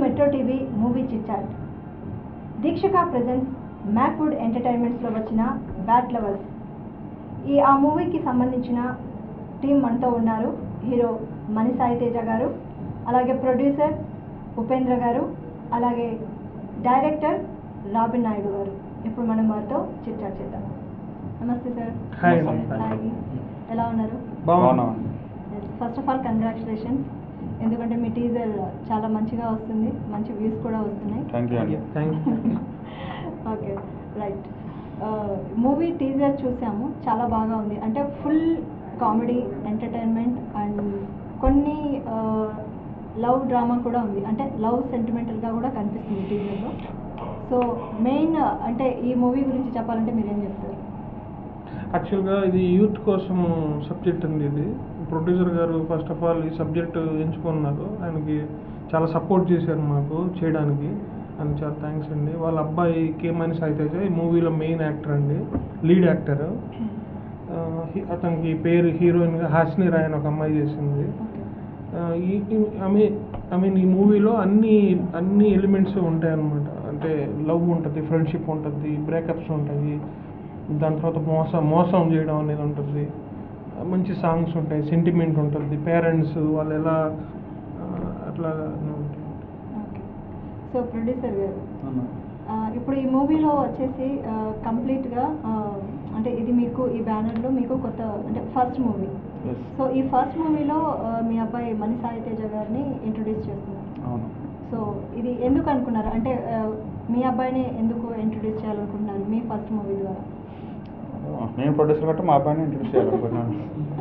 Metro TV movie chitchat. Deekshika presents Macwood ఎంటర్టైన్మెంట్స్లో వచ్చిన bat lovers. ఆ మూవీకి సంబంధించిన టీం మనతో ఉన్నారు. హీరో మణి సాయి తేజ గారు, అలాగే ప్రొడ్యూసర్ ఉపేంద్ర గారు, అలాగే డైరెక్టర్ రాబిన్ నాయుడు గారు. ఇప్పుడు మనం వారితో చిట్చాట్ చేద్దాం. నమస్తే సార్. హాయ్. ఎలా ఉన్నారు? బాగున్నాను. ఫస్ట్ ఆఫ్ ఆల్ కంగ్రాచులేషన్స్, ఎందుకంటే మీ టీజర్ చాలా మంచిగా వస్తుంది, మంచి వ్యూస్ కూడా వస్తున్నాయి. Thank you. Okay, right. Movie teaser చూసాము, చాలా బాగా ఉంది. అంటే ఫుల్ కామెడీ, ఎంటర్టైన్మెంట్ అండ్ కొన్ని లవ్ డ్రామా కూడా ఉంది. అంటే లవ్ సెంటిమెంటల్గా కూడా కనిపిస్తుంది టీజర్లో. సో మెయిన్ అంటే ఈ మూవీ గురించి చెప్పాలంటే మీరేం చెప్తారు? యాక్చువల్గా ఇది యూత్ కోసం సబ్జెక్ట్ ఉంది. ఇది ప్రొడ్యూసర్ గారు ఫస్ట్ ఆఫ్ ఆల్ ఈ సబ్జెక్ట్ ఎంచుకున్నారు. ఆయనకి చాలా సపోర్ట్ చేశారు మాకు చేయడానికి, అని చాలా థ్యాంక్స్ అండి. వాళ్ళ అబ్బాయి మణి సాయి తేజ ఈ మూవీలో మెయిన్ యాక్టర్ అండి, లీడ్ యాక్టర్. అతనికి పేరు హీరోయిన్గా హాసిని రాయ్ అని ఒక అమ్మాయి చేసింది. ఈ మూవీలో అన్ని ఎలిమెంట్స్ ఉంటాయి అన్నమాట. అంటే లవ్ ఉంటుంది, ఫ్రెండ్షిప్ ఉంటుంది, బ్రేకప్స్ ఉంటాయి, దాని తర్వాత మోసం చేయడం అనేది ఉంటుంది, మంచి సాంగ్స్ ఉంటాయి, సెంటిమెంట్ ఉంటుంది, పేరెంట్స్ వాళ్ళు ఎలా అట్లా ఉంటాయి. సో ప్రొడ్యూసర్ గారు, ఇప్పుడు ఈ మూవీలో వచ్చేసి కంప్లీట్గా అంటే ఇది మీకు ఈ బ్యానర్లో మీకు కొత్త అంటే ఫస్ట్ మూవీ. సో ఈ ఫస్ట్ మూవీలో మీ అబ్బాయి మణి సాయి తేజ గారిని ఇంట్రొడ్యూస్ చేస్తున్నారు. సో ఇది ఎందుకు అనుకున్నారు? అంటే మీ అబ్బాయిని ఎందుకు ఇంట్రొడ్యూస్ చేయాలనుకుంటున్నారు మీ ఫస్ట్ మూవీ ద్వారా? నేను ప్రొడ్యూసర్ కాబట్టి మా అబ్బాయిని ఇంట్రొడ్యూస్ చేయాలనుకున్నాను.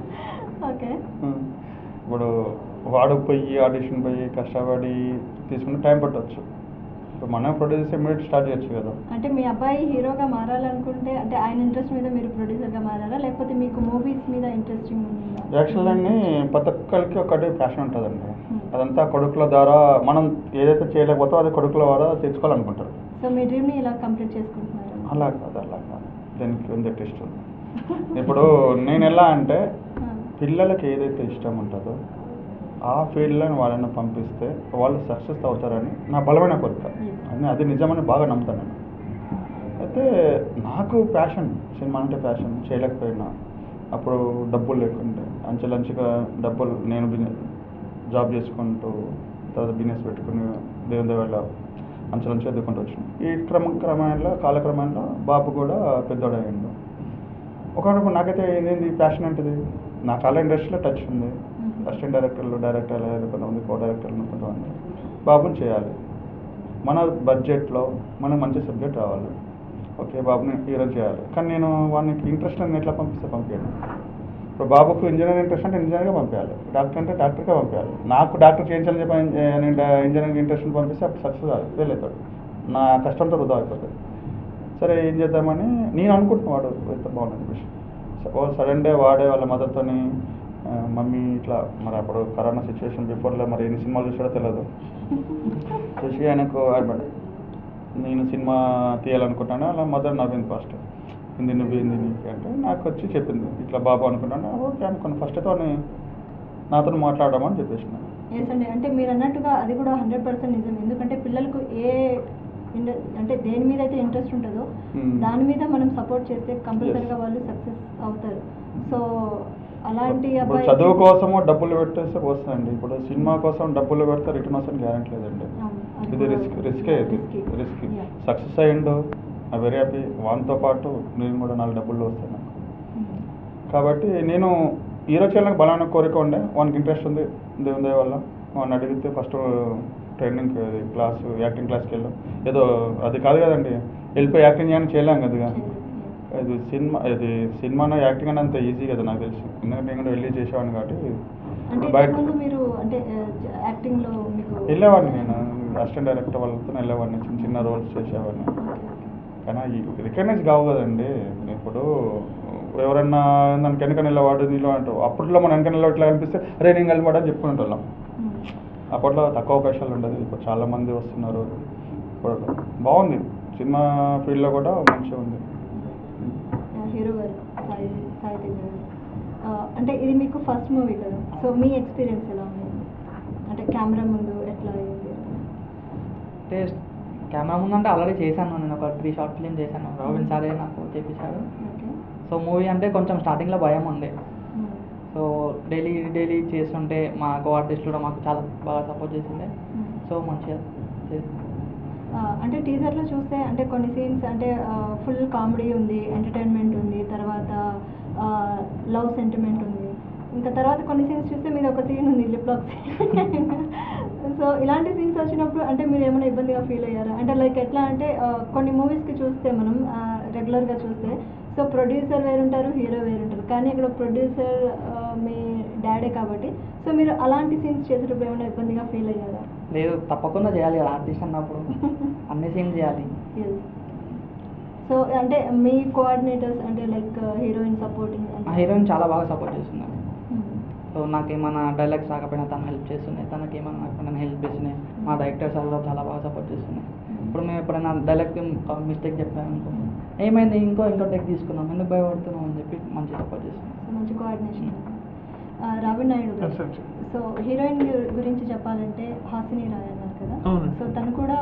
ఓకే. ఇప్పుడు వాడు పోయి ఆడిషన్ పోయి కష్టపడి తీసుకుంటే టైం పట్టవచ్చు. ఇప్పుడు మనం ప్రొడ్యూసర్ ఇమీడియట్ స్టార్ట్ చేయొచ్చు కదా. అంటే మీ అబ్బాయి హీరోగా మారాలనుకుంటే అంటే ఆయన ఇంట్రెస్ట్ మీద మీరు ప్రొడ్యూసర్గా మారారా, లేకపోతే మీకు మూవీస్ మీద ఇంట్రెస్టింగ్ ఉందా? యాక్చువల్ అండి ప్రతి ఒక్కరికి ఒకటి ప్యాషన్ ఉంటుందండి. అదంతా కొడుకుల ద్వారా మనం ఏదైతే చేయలేకపోతే అది కొడుకుల ద్వారా తెచ్చుకోవాలనుకుంటారు. సో మీ డ్రీమ్ని ఇలా కంప్లీట్ చేసుకుంటున్నారు? అలా కాదు దానికి ఉంది టెస్ట్ ఉంది. ఇప్పుడు నేను ఎలా అంటే పిల్లలకి ఏదైతే ఇష్టం ఉంటుందో ఆ ఫీల్డ్లో వాళ్ళని పంపిస్తే వాళ్ళు సక్సెస్ అవుతారని నా బలమైన కోరిక. అది నిజమని బాగా నమ్ముతాను నేను. అయితే నాకు ప్యాషన్, సినిమా అంటే ప్యాషన్. చేయలేకపోయినా అప్పుడు డబ్బులు లేకుంటే అంచెలంచెగా డబ్బులు నేను జాబ్ చేసుకుంటూ తర్వాత బిజినెస్ పెట్టుకుని దేవుని వల్ల అంచెలంచెగా ఎదుర్కొంటూ వచ్చినాను. ఈ కాలక్రమంలో బాబు కూడా పెద్దోడయ్యాడు. ఒకప్పుడు నాకైతే ఏంది ప్యాషన్ అంటే నా కళ ఇండస్ట్రీలో టచ్ ఉంది. అసిస్టెంట్ డైరెక్టర్లు కొంతమంది, కో డైరెక్టర్లు కొంతమంది. బాబుని చేయాలి, మన బడ్జెట్లో మనకు మంచి సబ్జెక్ట్ రావాలి. ఓకే, బాబుని హీరో చేయాలి. కానీ నేను వానికి ఇంట్రెస్ట్ అని ఎట్లా పంపించాను? ఇప్పుడు బాబుకు ఇంజనీరింగ్ ఇంట్రెస్ట్ అంటే ఇంజనీర్గా పంపించాలి, డాక్టర్ అంటే డాక్టర్గా పంపించాలి. నాకు డాక్టర్ చేయించాలని చెప్పి ఇంజనీరింగ్ ఇంట్రెస్ట్ని పంపిస్తే అప్పుడు సక్సెస్ ఫెయిల్ అవుతాడు, నా కష్టంతో వృధా అయిపోతుంది. సరే ఏం చేద్దామని నేను అనుకుంటున్నాను, వాడు అయితే బాగుంటుంది విషయం. సడన్ డే వాడే వాళ్ళ మదర్తోని మమ్మీ ఇట్లా, మరి అప్పుడు కరోనా సిచ్యువేషన్ బిఫోర్లో మరి ఎన్ని సినిమాలు చూసాడో తెలియదు, చూసి ఆయనకు నేను సినిమా తీయాలనుకుంటాను. అలా మదర్ నవ్వింది ఫస్ట్. నువ్వు నీకు అంటే నాకు వచ్చి చెప్పింది ఇట్లా బాబు అనుకుంటాను. ఓకే అనుకున్నాను. ఫస్ట్ అయితే నాతో మాట్లాడమని చెప్పేసిన. అంటే మీరు అన్నట్టుగా అది కూడా 100% నిజం. ఎందుకంటే పిల్లలకు అంటే దేని మీద అయితే ఇంట్రెస్ట్ ఉంటుందో దాని మీద మనం సపోర్ట్ చేస్తే కంపల్సరీగా వాళ్ళు సక్సెస్ అవుతారు. సో అలాంటి అబ్బాయి చదువు కోసము డబ్బులు పెట్టేస్తే వస్తుందండి. ఇప్పుడు సినిమా కోసం డబ్బులు పెడితే రిటర్న్ వస్తుంది గ్యారెంటీ లేదండి. ఇది రిస్క్ సక్సెస్ అయ్యిండు, ఐ వెరీ హ్యాపీ. వానితో పాటు నేను కూడా 4 డబ్బుల్లో వస్తాను నాకు. కాబట్టి నేను హీరో చేయాలని బలమైన కోరిక ఉండే, వానికి ఇంట్రెస్ట్ ఉంది దేవుని దయ వల్ల. వాడిని అడిగితే ఫస్ట్ ట్రైనింగ్ క్లాస్, యాక్టింగ్ క్లాస్కి వెళ్ళాం. ఏదో అది కాదు కదండి, వెళ్ళిపోయి యాక్టింగ్ చేయడానికి చేయలేం కదా. ఇది సినిమాలో యాక్టింగ్ అని అంత ఈజీ కదా నాకు తెలిసి, ఎందుకంటే నేను కూడా వెళ్ళి చేసేవాడిని కాబట్టి. బయట వెళ్ళేవాడిని, నేను అసిస్టెంట్ డైరెక్టర్ వాళ్ళతో వెళ్ళేవాడిని, చిన్న రోల్స్ చేసేవాడిని. కానీ రికగ్నైజ్ కావు కదండి. ఇప్పుడు ఎవరన్నా దానికి వెనక నిలవాడు నీలో అంటావు, అప్పట్లో మన వెనక నిలబడి ఇట్లా అనిపిస్తే అరే నేను నిలబడి అని చెప్పుకునే వాళ్ళం. అప్పట్లో తక్కువ అవకాశాలు ఉండదు, ఇప్పుడు చాలామంది వస్తున్నారు. ఇప్పుడు బాగుంది, సినిమా ఫీల్డ్లో కూడా మంచిగా ఉంది. హీరో గారు సాయి తేజ గారు, అంటే ఇది మీకు ఫస్ట్ మూవీ కదా, సో మీ ఎక్స్పీరియన్స్ ఎలా ఉంది? అంటే కెమెరా ముందు ఎట్లా అయింది? అంటే కెమెరా ముందంటే ఆల్రెడీ చేశాను, నేను ఒక 3 షార్ట్ ఫిలిం చేశాను, రాబిన్ సారే నాకు చేపించాడు. ఓకే. సో మూవీ అంటే కొంచెం స్టార్టింగ్లో భయం ఉంది. సో డైలీ చేస్తుంటే మా కో ఆర్టిస్ట్ కూడా మాకు చాలా బాగా సపోర్ట్ చేసిండే. సో మంచిగా చేసింది. అంటే టీజర్లో చూస్తే అంటే కొన్ని సీన్స్ అంటే ఫుల్ కామెడీ ఉంది, ఎంటర్టైన్మెంట్ ఉంది, తర్వాత లవ్ సెంటిమెంట్ ఉంది, ఇంకా తర్వాత కొన్ని సీన్స్ చూస్తే మీద ఒక సీన్ ఉంది లిప్ లాక్ సీన్. సో ఇలాంటి సీన్స్ వచ్చినప్పుడు అంటే మీరు ఏమైనా ఇబ్బందిగా ఫీల్ అయ్యారా? అంటే లైక్ ఎట్లా అంటే కొన్ని మూవీస్కి చూస్తే మనం రెగ్యులర్గా చూస్తే సో ప్రొడ్యూసర్ వేరుంటారు, హీరో వేరుంటారు, కానీ ఇక్కడ ప్రొడ్యూసర్ మీ డాడే కాబట్టి సో మీరు అలాంటి సీన్స్ చేసేటప్పుడు ఏమైనా ఇబ్బందిగా ఫీల్ అయ్యారా? లేదు, తప్పకుండా చేయాలి కదా ఆర్టిస్ట్ అన్నప్పుడు, అన్ని సీన్ చేయాలి. సో అంటే మీ కోఆర్డినేటర్స్ అంటే లైక్ హీరోయిన్ సపోర్టింగ్ ఆ హీరోయిన్ చాలా బాగా సపోర్ట్ చేస్తున్నారు. సో నాకేమైనా డైలాగ్స్ రాకపోయినా తను హెల్ప్ చేస్తున్నాయి, తనకి ఏమైనా నాకు హెల్ప్ చేస్తున్నాయి. మా డైరెక్టర్స్ కూడా చాలా బాగా సపోర్ట్ చేస్తున్నాయి. ఇప్పుడు మేము ఎప్పుడైనా డైలాగ్ మిస్టేక్ చెప్పాను అనుకో, ఏమైంది ఇంకో టెక్ తీసుకున్నాం, ఎందుకు భయపడుతున్నాం అని చెప్పి మంచి సపోర్ట్ చేస్తున్నాం. సో మంచి కోఆర్డినేషన్. రాబిన్ నాయుడు గారు, సో హీరోయిన్ గురించి చెప్పాలంటే హాసిని రాయ్ అన్నారు కదా, సో తను కూడా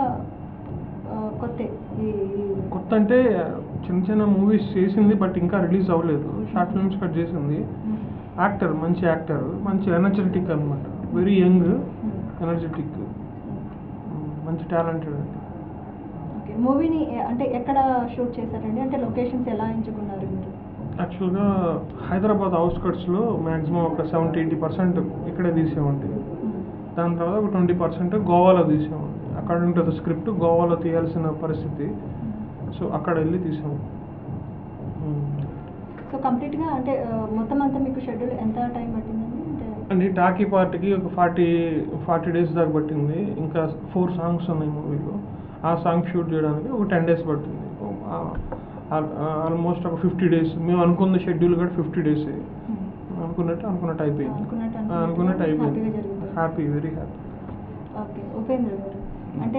కొత్త అంటే చిన్న మూవీస్ చేసింది, బట్ ఇంకా రిలీజ్ అవ్వలేదు. షార్ట్ ఫిల్మ్స్ కట్ చేసింది. యాక్టర్, మంచి యాక్టర్, మంచి ఎనర్జెటిక్ అనమాట, వెరీ యంగ్, ఎనర్జెటిక్, మంచి టాలెంటెడ్ అండి. ఓకే. మూవీని అంటే ఎక్కడ షూట్ చేశారండి? అంటే లొకేషన్స్ ఎలా ఎంచుకున్నారు మీరు? యాక్చువల్గా హైదరాబాద్ అవుట్స్కట్స్లో మ్యాక్సిమం ఒక 70-80% ఇక్కడే తీసామండి. దాని తర్వాత ఒక 20% గోవాలో తీసామండి. అకార్డింగ్ టు ద స్క్రిప్ట్ గోవాలో తీయాల్సిన పరిస్థితి, సో అక్కడ వెళ్ళి తీసాము. సో కంప్లీట్గా అంటే మొత్తం అంతా మీకు షెడ్యూల్ ఎంత టైం పట్టిందండి? అంటే టాకీ పార్టీకి ఒక 40 days దాకా పట్టింది. ఇంకా 4 songs ఉన్నాయి మూవీలో. ఆ సాంగ్ షూట్ చేయడానికి ఒక 10 days పట్టింది. ఆల్మోస్ట్ ఒక 50 days. మేము అనుకున్న షెడ్యూల్ కూడా 50 days. అనుకున్నట్టు అయిపోయింది. Happy, very happy. Okay. Upendra గారు, అంటే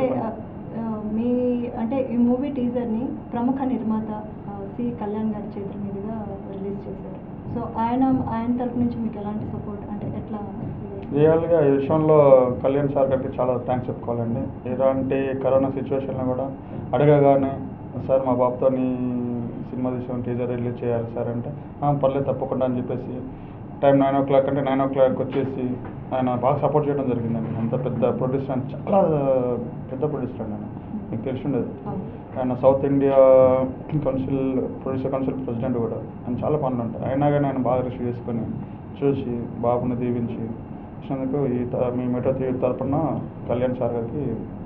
ఈ మూవీ టీజర్ని ప్రముఖ నిర్మాత సి కళ్యాణ్ గారి చేతుల మీదుగా రిలీజ్ చేశారు. సో ఆయన తరపు నుంచి మీకు ఎలాంటి సపోర్ట్, అంటే ఎట్లా? రియల్గా ఈ విషయంలో కళ్యాణ్ సార్ గారికి చాలా థ్యాంక్స్ చెప్పుకోవాలండి. ఇలాంటి కరోనా సిచ్యువేషన్లో కూడా అడగగానే సార్ మా బాబుతో సినిమా తీసాం, టీజర్ రిలీజ్ చేయాలి సార్ అంటే పర్లేదు తప్పకుండా అని చెప్పేసి టైం 9 o'clock అంటే 9 o'clock వచ్చేసి ఆయన బాగా సపోర్ట్ చేయడం జరిగిందండి. అంత పెద్ద ప్రొడ్యూసర్ అని, చాలా పెద్ద ప్రొడ్యూసర్ అండి ఆయన, మీకు తెలిసి ఉండదు. ఆయన South India producer council president కూడా. ఆయన చాలా పనులు ఉంటాయి. అయినా కానీ ఆయన బాగా రిసీవ్ చేసుకొని చూసి బాబుని దీవించి ఇచ్చినందుకు మీ మెట్రో థియేటర్ తరఫున కళ్యాణ్ సార్ గారికి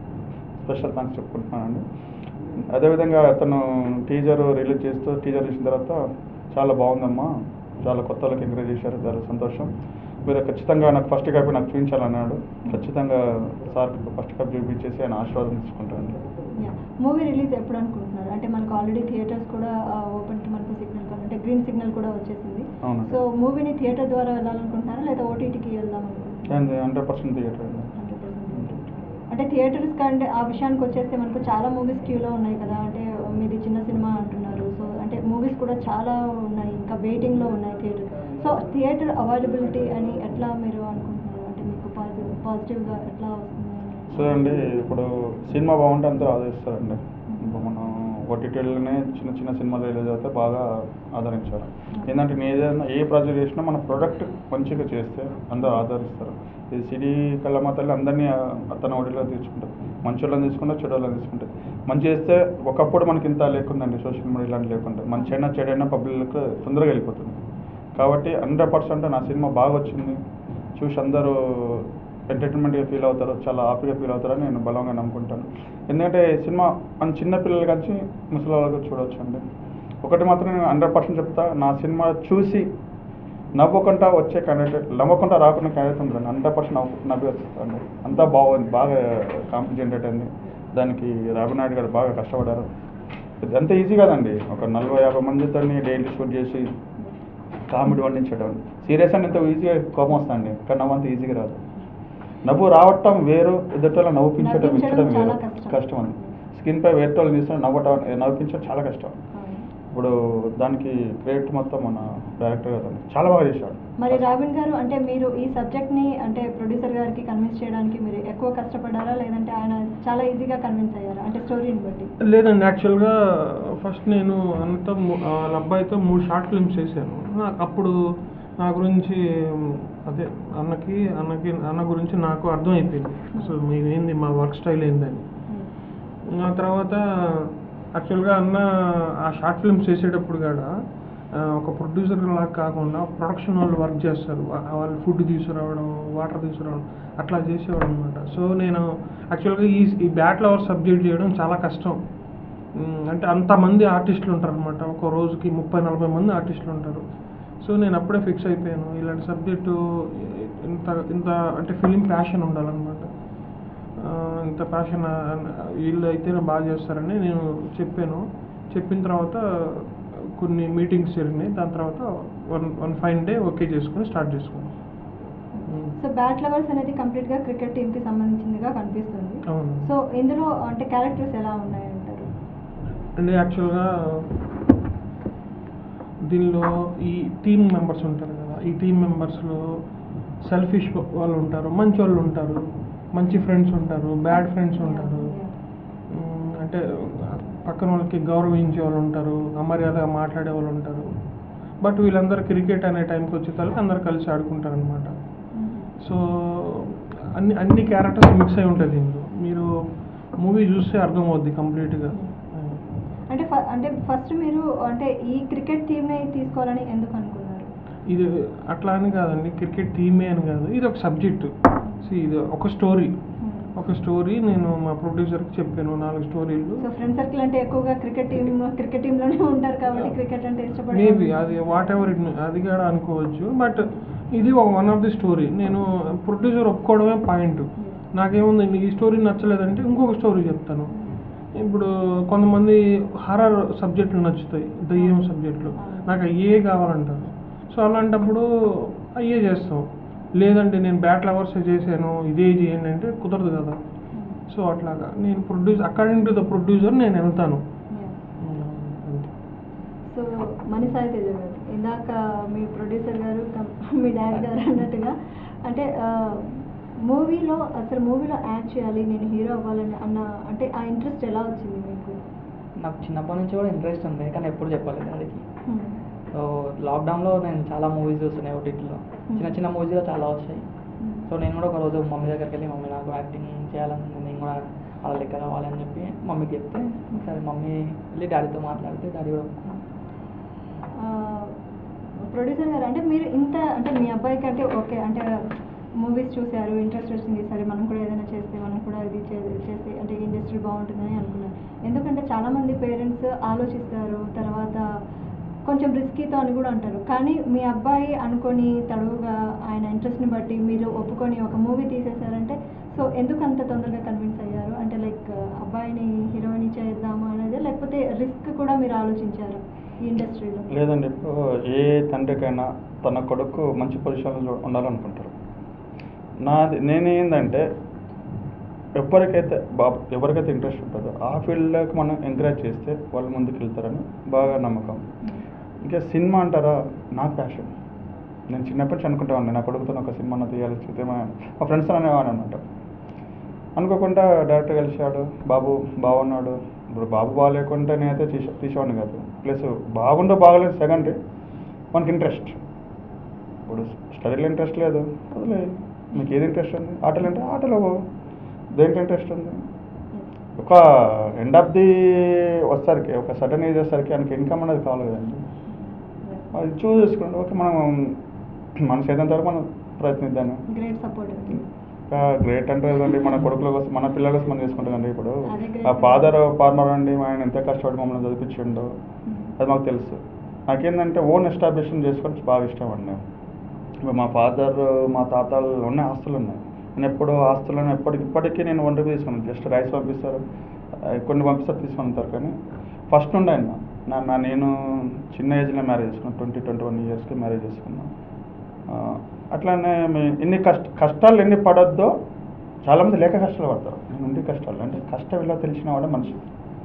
స్పెషల్ థ్యాంక్స్ చెప్పుకుంటున్నానండి. అదేవిధంగా అతను టీజర్ రిలీజ్ చేస్తూ టీజర్ ఇచ్చిన తర్వాత చాలా బాగుందమ్మా, చాలా కొత్త వాళ్ళకి ఎంకరేజ్ చేశారు, చాలా సంతోషం, మీరు ఖచ్చితంగా నాకు ఫస్ట్ కాపీ నాకు చూపించాలన్నాడు. ఖచ్చితంగా సార్ ఫస్ట్ కాపీ చూపించేసి ఆయన ఆశీర్వాదం తీసుకుంటాను. మూవీ రిలీజ్ ఎప్పుడు అనుకుంటున్నారు? అంటే మనకు ఆల్రెడీ థియేటర్స్ కూడా ఓపెన్కి మనకు సిగ్నల్ అంటే గ్రీన్ సిగ్నల్ కూడా వచ్చేసింది. సో మూవీని థియేటర్ ద్వారా వెళ్ళాలనుకుంటున్నారా లేదా ఓటీటీకి వెళ్దాం అనుకుంటున్నారా? 100% థియేటర్. 100%. అంటే థియేటర్స్ కంటే ఆ విషయానికి వచ్చేస్తే మనకు చాలా మూవీస్ క్యూలో ఉన్నాయి కదా, అంటే మీది చిన్న సినిమా అంటున్నారు. సో అంటే మూవీస్ కూడా చాలా ఉన్నాయి, ఇంకా వెయిటింగ్లో ఉన్నాయి థియేటర్. సో థియేటర్ అవైలబిలిటీ అని ఎట్లా మీరు అనుకుంటున్నారు? అంటే మీకు పాజిటివ్గా ఎట్లా వస్తుంది? సో అండి, ఇప్పుడు సినిమా బాగుంటే అందరూ ఆదరిస్తారండి. ఇప్పుడు మనం ఓటీటీలోనే చిన్న సినిమాలు రిలీజ్ అయితే బాగా ఆదరించారు. ఏంటంటే నేను ఏదైనా ఏ ప్రాజెక్ట్ చేసినా మన ప్రోడక్ట్ మంచిగా చేస్తే అందరూ ఆదరిస్తారు. ఇది సిడీ కళ్ళమాతల్లి అందరినీ అతను ఓటీలో తీసుకుంటారు, మంచి వాళ్ళని తీసుకుంటారు, చెడు వాళ్ళని తీసుకుంటారు. మంచి చేస్తే ఒకప్పుడు మనకి ఇంత లేకుందండి, సోషల్ మీడియా ఇలాంటి లేకుండా మంచి అయినా చెడైనా పబ్లిక్ తొందరగా వెళ్ళిపోతుంది. కాబట్టి 100% నా సినిమా బాగా వచ్చింది, చూసి అందరూ ఎంటర్టైన్మెంట్గా ఫీల్ అవుతారు, చాలా హ్యాపీగా ఫీల్ అవుతారని నేను బలంగా నమ్ముకుంటాను. ఎందుకంటే సినిమా మన చిన్నపిల్లల నుంచి ముసలి వాళ్ళకి చూడవచ్చు అండి. ఒకటి మాత్రం నేను 100% చెప్తా, నా సినిమా చూసి నవ్వకుండా వచ్చే క్యాండిడేట్, నవ్వకుండా రాకుండా క్యాండిడేట్ ఉంటుంది 100% నవ్వి వస్తుంది. అంతా బాగుంది, బాగా కాంపిటీ జనరేట్ అయింది. దానికి రాబిన్ నాయుడు గారు బాగా కష్టపడ్డారు. అంత ఈజీ కాదండి, ఒక 40-50 మందితో డైలీ షూట్ చేసి కామెడీ వండించడం. సీరియస్ అని ఎంత ఈజీగా కోపం వస్తుందండి, కానీ నవ్వు అంత ఈజీగా రాదు. నవ్వు రావటం వేరు, ఎదుటోళ్ళ నవ్వుపించడం ఇచ్చడం వేరు, కష్టం అండి. స్క్రీన్ పై వేరేటోళ్ళు తీసుకొని నవ్వించడం చాలా కష్టం. ఇప్పుడు దానికి క్రెడిట్ మొత్తం మన డైరెక్టర్ గారు చాలా బాగా చేశాడు. మరి రాబిన్ గారు, అంటే మీరు ఈ సబ్జెక్ట్ని అంటే ప్రొడ్యూసర్ గారికి కన్విన్స్ చేయడానికి మీరు ఎక్కువ కష్టపడ్డారా, లేదంటే ఆయన చాలా ఈజీగా కన్విన్స్ అయ్యారా, అంటే స్టోరీని బట్టి? లేదండి, యాక్చువల్గా ఫస్ట్ నేను అంతా వాళ్ళ అబ్బాయితో 3 షార్ట్ ఫిల్మ్స్ చేశాను. అప్పుడు నా గురించి అదే అన్న గురించి నాకు అర్థమైపోయింది అసలు మేమేంది, మా వర్క్ స్టైల్ ఏందని. ఆ తర్వాత యాక్చువల్గా అన్న ఆ షార్ట్ ఫిల్మ్స్ చేసేటప్పుడు కూడా ఒక ప్రొడ్యూసర్ లాగా కాకుండా ప్రొడక్షన్ వాళ్ళు వర్క్ చేస్తారు, వాళ్ళు ఫుడ్ తీసుకురావడం, వాటర్ తీసుకురావడం అట్లా చేసేవాడు అనమాట. సో నేను యాక్చువల్గా ఈ బ్యాట్ లవర్ సబ్జెక్ట్ చేయడం చాలా కష్టం. అంటే అంతమంది ఆర్టిస్టులు ఉంటారు అనమాట, ఒక రోజుకి 30-40 మంది ఆర్టిస్టులు ఉంటారు. సో నేను అప్పుడే ఫిక్స్ అయిపోయాను, ఇలాంటి సబ్జెక్టు ఇంత అంటే ఫిలిం ప్యాషన్ ఉండాలన్నమాట. ఇంత ప్యాషన్ వీళ్ళు అయితేనే బాగా చేస్తారని నేను చెప్పిన తర్వాత కొన్ని మీటింగ్స్ జరిగినాయి. దాని తర్వాత వన్ ఫైన్ డే ఓకే చేసుకుని స్టార్ట్ చేసుకున్నాం. సో బ్యాట్ లవర్స్ అనేది కంప్లీట్గా క్రికెట్ టీమ్కి సంబంధించిందిగా కనిపిస్తుంది. అవును. సో ఇందులో అంటే క్యారెక్టర్స్ ఎలా ఉన్నాయంటారు? అంటే యాక్చువల్గా దీనిలో ఈ టీమ్ మెంబర్స్ ఉంటారు కదా, ఈ టీమ్ మెంబర్స్లో సెల్ఫిష్ వాళ్ళు ఉంటారు, మంచి వాళ్ళు ఉంటారు, మంచి ఫ్రెండ్స్ ఉంటారు, బ్యాడ్ ఫ్రెండ్స్ ఉంటారు. అంటే పక్కన వాళ్ళకి గౌరవించే వాళ్ళు ఉంటారు, అమర్యాదగా మాట్లాడే వాళ్ళు ఉంటారు. బట్ వీళ్ళందరూ క్రికెట్ అనే టైంకి వచ్చేసరికి అందరు కలిసి ఆడుకుంటారు అనమాట. సో అన్ని క్యారెక్టర్స్ మిక్స్ అయి ఉంటుంది ఇందులో. మీరు మూవీ చూస్తే అర్థమవుద్ది కంప్లీట్గా. అంటే ఫస్ట్ మీరు అంటే ఈ క్రికెట్ థీమ్ని తీసుకోవాలని ఎందుకు అనుకున్నారు? ఇది అట్లా అని కాదండి, క్రికెట్ థీమే అని కాదు, ఇది ఒక సబ్జెక్టు. ఇది ఒక స్టోరీ నేను మా ప్రొడ్యూసర్కి చెప్పాను, 4 స్టోరీలు. సో ఫ్రెండ్ సర్కిల్ అంటే ఎక్కువగా క్రికెట్ టీంలోనే ఉంటారు కాబట్టి క్రికెట్ అంటే ఇష్టపడి మేబీ అది వాట్ ఎవర్ అది కూడా అనుకోవచ్చు. బట్ ఇది వన్ ఆఫ్ ది స్టోరీ. నేను ప్రొడ్యూసర్ ఒప్పుకోవడమే పాయింట్. నాకేముంది, ఈ స్టోరీ నచ్చలేదంటే ఇంకొక స్టోరీ చెప్తాను. ఇప్పుడు కొంతమంది హర్రర్ సబ్జెక్టులు నచ్చుతాయి, దయ్యం సబ్జెక్టులు, నాకు అయ్యే కావాలంటారు. సో అలాంటప్పుడు అయ్యే చేస్తాం. లేదంటే నేను బ్యాట్ లవర్స్ చేశాను, ఇదే చేయండి అంటే కుదరదు కదా. సో అట్లాగా నేను అకార్డింగ్ టు ద ప్రొడ్యూసర్ నేను వెళ్తాను. సో మనీసాయి తేజ గారు, ఇందాక మీ ప్రొడ్యూసర్ గారు మీ డాడీ గారు అన్నట్టుగా అంటే మూవీలో యాక్ట్ చేయాలి, నేను హీరో అవ్వాలని అంటే ఆ ఇంట్రెస్ట్ ఎలా వచ్చింది మీకు? నాకు చిన్నప్పటి నుంచి కూడా ఇంట్రెస్ట్ ఉంది, కానీ ఎప్పుడు చెప్పలేదు డాడీకి. సో లాక్డౌన్లో నేను చాలా మూవీస్ చూస్తున్నాయి ఓటీటీలో, చిన్న మూవీస్ కూడా చాలా వచ్చాయి. సో నేను కూడా ఒకరోజు మమ్మీ దగ్గరికి వెళ్ళి, మమ్మీ నాకు యాక్టింగ్ చేయాలని, నేను కూడా వాళ్ళ లెక్క రావాలని చెప్పి మమ్మీకి చెప్తే, సరే మమ్మీ వెళ్ళి డాడీతో మాట్లాడితే డాడీ కూడా ప్రొడ్యూసర్ గారు, అంటే మీరు అంటే మీ అబ్బాయికి అంటే ఓకే అంటే మూవీస్ చూశారు, ఇంట్రెస్ట్ వచ్చింది, సరే మనం కూడా ఏదైనా చేస్తే, మనం కూడా ఇది చేస్తే అంటే ఇండస్ట్రీ బాగుంటుందని అనుకున్నారు. ఎందుకంటే చాలామంది పేరెంట్స్ ఆలోచిస్తారు, తర్వాత కొంచెం రిస్కీతో అని కూడా అంటారు. కానీ మీ అబ్బాయి అనుకొని తడువుగా ఆయన ఇంట్రెస్ట్ని బట్టి మీరు ఒప్పుకొని ఒక మూవీ తీసేశారంటే, సో ఎందుకు అంత తొందరగా కన్విన్స్ అయ్యారు? అంటే లైక్ అబ్బాయిని హీరోయిన్ చేద్దామా అనేది, లేకపోతే రిస్క్ కూడా మీరు ఆలోచించారు ఈ ఇండస్ట్రీలో? లేదండి, ఇప్పుడు ఏ తండ్రికైనా తన కొడుకు మంచి పొజిషన్లో ఉండాలనుకుంటారు. నేనేందంటే ఎవరికైతే ఇంట్రెస్ట్ ఉంటుందో ఆ ఫీల్డ్లోకి మనం ఎంకరేజ్ చేస్తే వాళ్ళు ముందుకు వెళ్తారని బాగా నమ్మకం. ఇంకా సినిమా అంటారా, నా ప్యాషన్. నేను చిన్నప్పటి నుంచి అనుకుంటాను, నా కొడుకుతో ఒక సినిమా తీయాలి, మా ఫ్రెండ్స్ అనేవాడు అనమాట. అనుకోకుండా డైరెక్టర్ కలిశాడు, బాబు బాగున్నాడు. ఇప్పుడు బాబు బాగాలేకుంటే నేనైతే తీసేవాడిని కాదు. ప్లస్ బాగుండో బాగలేదు సెకండరీ, మనకి ఇంట్రెస్ట్. ఇప్పుడు స్టడీలో ఇంట్రెస్ట్ లేదు, వదిలే. మీకు ఏది ఇంట్రెస్ట్ ఉంది? ఆటలు అంటే ఆటలో, దేంట్లో ఇంట్రెస్ట్ ఉంది? ఒక ఎండ్ ఆఫ్ ది వచ్చేసరికి, ఒక సడన్ ఏజ్ వచ్చేసరికి ఆయనకి ఇన్కమ్ అనేది కావాలి కదండి. అది చూస్ చేసుకోండి. ఓకే, మన చేతంత వరకు మనం ప్రయత్నిద్దాము. గ్రేట్ అంటే కదండి, మన కొడుకుల కోసం, మన పిల్లల కోసం మనం చేసుకుంటామండి. ఇప్పుడు ఆ ఫాదర్ ఫార్మర్ అండి, ఆయన ఎంత కష్టపడి మమ్మల్ని చదివించిండో అది మాకు తెలుసు. నాకేంటంటే ఓన్ ఎస్టాబ్లిష్మెంట్ చేసుకోవడం బాగా ఇష్టం అండి. ఇప్పుడు మా ఫాదర్, మా తాతలు ఉన్న ఆస్తులు ఉన్నాయి. నేను ఎప్పుడు ఆస్తులను ఇప్పటికీ నేను వంట తీసుకున్నాను. జస్ట్ రైస్ పంపిస్తారు, కొన్ని పంపిస్తారు, తీసుకుంటారు. కానీ ఫస్ట్ నుండి ఆయన నేను చిన్న ఏజ్లో మ్యారేజ్ చేసుకున్నాను, 21 ఇయర్స్కి మ్యారేజ్ చేసుకున్నాను. అట్లానే ఎన్ని కష్టాలు ఎన్ని పడొద్దో, చాలామంది లేక కష్టాలు పడతారు. నేను ఉండి కష్టాలు అంటే కష్టం ఇలా తెలిసిన వాడే మనిషి.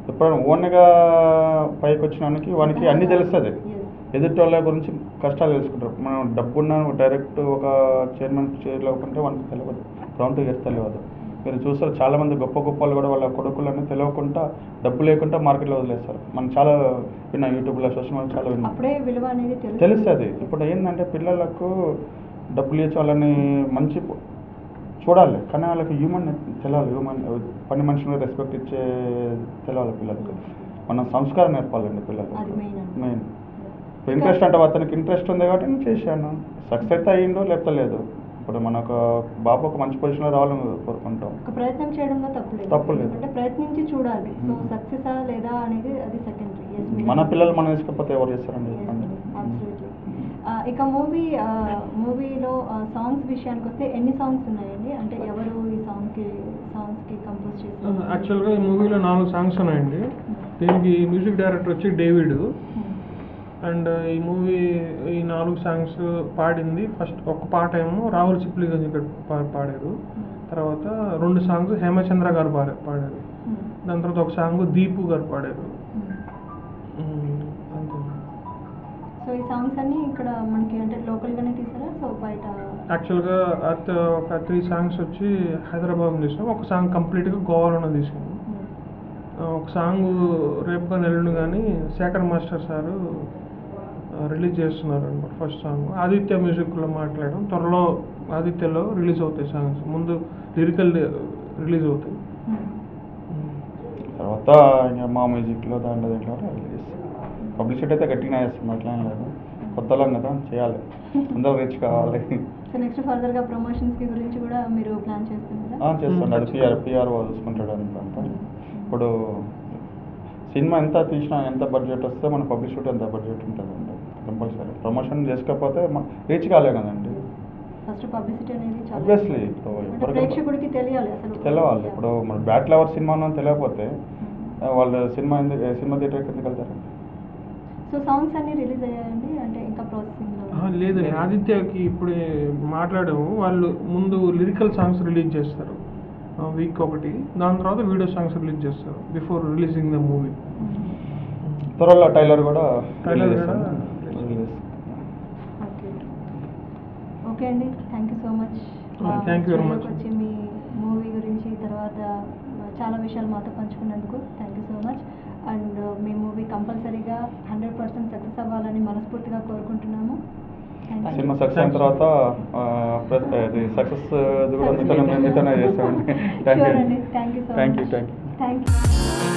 ఎప్పుడైనా ఓన్గా పైకి వచ్చినానికి వానికి అన్నీ తెలుస్తుంది. ఎదుటి వాళ్ళ గురించి కష్టాలు తెలుసుకుంటారు. మనం డబ్బున్న డైరెక్ట్ ఒక చైర్మన్ చైర్లో ఉంటే వానికి తెలియదు, గ్రౌండ్ చేస్తే తెలియదు. మీరు చూస్తారు చాలామంది గొప్ప గొప్పలు కూడా వాళ్ళ కొడుకులని తెలియకుండా డబ్బు లేకుండా మార్కెట్లో వదిలేస్తారు. మనం చాలా విన్నాం, యూట్యూబ్లో సోషల్ మీడియా చాలా విన్నాం. అప్పుడే విలువ అనేది తెలుస్తుంది. ఇప్పుడు ఏంటంటే పిల్లలకు డబ్బులు ఇచ్చి వాళ్ళని మంచి చూడాలి, కానీ వాళ్ళకి హ్యూమన్ తెలియాలి. పని మనుషులు రెస్పెక్ట్ ఇచ్చే తెలియాలి పిల్లలకు. మనం సంస్కారం నేర్పాలండి పిల్లలకు. మెయిన్ ఇప్పుడు ఇంట్రెస్ట్ అంటే అతనికి ఇంట్రెస్ట్ ఉంది కాబట్టి నేను చేశాను, సక్సెస్ అయితే అయ్యిండో లేకపోతే లేదు. ఇప్పుడు మన ఒక బాబు ఒక మంచి పొజిషన్లో రావాలని కోరుకుంటాం. ఒక ప్రయత్నం చేయడంలో తప్పు లేదు, అంటే ప్రయత్నించి చూడాలి. సో సక్సెస్ లేదా అనేది అది సెకండరీ. మన పిల్లలు మనం తీసుకపోతే ఎవరు చేస్తారండి? ఇక మూవీలో సాంగ్స్ విషయానికి వస్తే ఎన్ని సాంగ్స్ ఉన్నాయండి? అంటే ఎవరు ఈ సాంగ్స్కి కంపోజ్ చేశారు? యాక్చువల్గా ఈ మూవీలో 4 సాంగ్స్ ఉన్నాయండి. దీనికి మ్యూజిక్ డైరెక్టర్ వచ్చి డేవిడ్. అండ్ ఈ 4 సాంగ్స్ పాడింది ఫస్ట్ ఒక పాట ఏమో రాహుల్ సిప్లి గారు పాడారు. తర్వాత 2 సాంగ్స్ హేమచంద్ర గారు పాడారు. దాని తర్వాత ఒక సాంగ్ దీపు గారు పాడారు. అంతే. సో ఈ సాంగ్స్ అన్ని ఇక్కడ మనకి అంటే లోకల్గానే తీసారా? సో బయట యాక్చువల్గా ఒక 3 సాంగ్స్ వచ్చి హైదరాబాద్ తీసాం. ఒక సాంగ్ కంప్లీట్గా గోవాలోనే తీసాము. ఒక సాంగ్ రేపు కానీ ఎల్లుండి కానీ శేఖర్ మాస్టర్ సారు రిలీజ్ చేస్తున్నారు అనమాట. ఫస్ట్ సాంగ్ ఆదిత్య మ్యూజిక్లో మాట్లాడడం, త్వరలో ఆదిత్యలో రిలీజ్ అవుతాయి సాంగ్స్. ముందు లిరికల్ రిలీజ్ అవుతాయి, తర్వాత ఇంకా మా మ్యూజిక్లో దాంట్లో రిలీజ్. పబ్లిసిటీ అయితే గట్టిగా చేస్తుంది, అట్లా ఏం లేదు. కొత్తలో కదా చేయాలి, అందరూ రీచ్ కావాలి. సో నెక్స్ట్ ఫర్దర్గా ప్రమోషన్స్కి గురించి కూడా మీరు ప్లాన్ చేస్తున్నారా? చేస్తుండే, అది పిఆర్ చూసుకుంటాడు అంతా. ఇప్పుడు సినిమా ఎంత తీసినా ఎంత బడ్జెట్ వస్తే మన పబ్లిసిటీ ఎంత బడ్జెట్ ఉంటుందండి. కంపల్సరీ ప్రమోషన్ చేసుకోకపోతే రీచ్ కాలే కదండి. ఫస్ట్ పబ్లిసిటీ అనేది ఆబ్వియస్లీ ప్రేక్షకుడికి తెలియాలి అసలు. తెలవాలి. ఇప్పుడు మన బ్యాట్ లవర్ సినిమా తెలియకపోతే వాళ్ళు సినిమా థియేటర్కి ఎందుకు వెళ్తారు? సో సాంగ్స్ అన్ని రిలీజ్ అయ్యాయండి, అంటే ఇంకా ప్రాసెసింగ్ లేదండి. ఆదిత్యకి ఇప్పుడు మాట్లాడాము, వాళ్ళు ముందు లిరికల్ సాంగ్స్ రిలీజ్ చేస్తారు వీక్ ఒకటి, దాని తర్వాత వీడియో సాంగ్స్ రిలీజ్ చేస్తారు బిఫోర్ రిలీజింగ్ ద మూవీ. త్వరలో టైలర్ కూడా ఓకే అండి. Thank you so much. Thank you very much. వచ్చి మీ మూవీ గురించి తర్వాత చాలా విషయాలు మాతో పంచుకున్నందుకు thank you so much. And మీ మూవీ కంపల్సరీగా 100% సక్సెస్ అవ్వాలని మనస్ఫూర్తిగా కోరుకుంటున్నాము. సినిమా సక్సెస్ అయిన తర్వాత సక్సెస్ కూడా మీతోనే చేస్తామండి. Thank you. Thank you.